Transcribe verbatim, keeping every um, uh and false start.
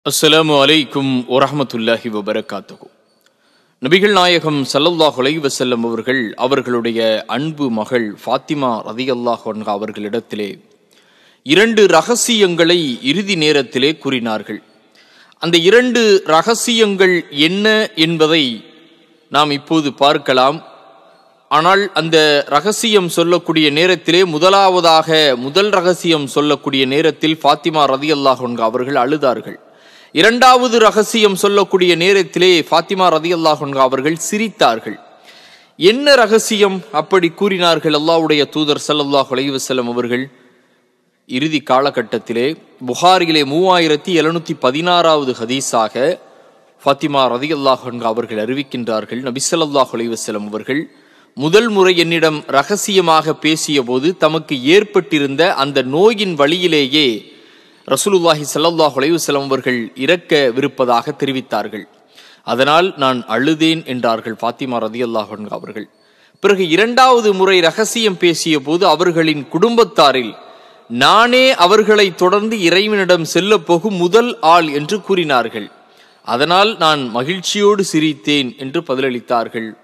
அஸ்ஸலாமு அலைக்கும் வரஹ்மத்துல்லாஹி வபரகாத்துஹு. நபிகள் நாயகம் ஸல்லல்லாஹு அலைஹி வஸல்லம் அவர்கள் அவர்களுடைய அன்பு மகள் ஃபாத்திமா ரலியல்லாஹு அன்ஹா அவர்களிடத்திலே இரண்டு ரகசியங்களை இறுதி நேரத்திலே கூறினார்கள். அந்த இரண்டு ரகசியங்கள் என்ன என்பதை நாம் இப்போது பார்க்கலாம். ஆனால் அந்த ரகசியம் சொல்லக்கூடிய நேரத்திலே முதலாவதாக முதல் ரகசியம் சொல்லக்கூடிய நேரத்தில் ஃபாத்திமா ரலியல்லாஹு அன்ஹா அவர்கள் அழுதார்கள். இரண்டாவது ரகசியம் சொல்லக்கூடிய நேரத்திலே ஃபாத்திமா ரலியல்லாஹு அன்ஹா அவர்கள் சிரித்தார்கள். என்ன ரகசியம் அப்படி கூறினார்கள் அல்லாஹ்வுடைய தூதர் ஸல்லல்லாஹு அலைஹி வஸல்லம் அவர்கள்? இறுதி காலகட்டத்திலே புகாரியிலே மூவாயிரத்தி எழுநூத்தி பதினாறாவது ஹதீஸாக ஃபாத்திமா ரலியல்லாஹு அன்ஹா அவர்கள் அறிவிக்கின்றார்கள், நபி ஸல்லல்லாஹு அலைஹி வஸல்லம் அவர்கள் முதல் முறை என்னிடம் ரகசியமாக பேசிய போது தமக்கு ஏற்பட்டிருந்த அந்த நோயின் வழியிலேயே ரசூலுல்லாஹி ஸல்லல்லாஹு அலைஹி வஸல்லம் அவர்கள் இறக்கவிருப்பதாக தெரிவித்தார்கள். அதனால் நான் அழுதேன் என்றார்கள் ஃபாத்திமா ரலியல்லாஹு அன்ஹா அவர்கள். பிறகு இரண்டாவது முறை ரகசியம் பேசிய போது அவர்களின் குடும்பத்தாரில் நானே அவர்களை தொடர்ந்து இறைவனிடம் செல்ல போகும் முதல் ஆள் என்று கூறினார்கள். அதனால் நான் மகிழ்ச்சியோடு சிரித்தேன் என்று பதிலளித்தார்கள்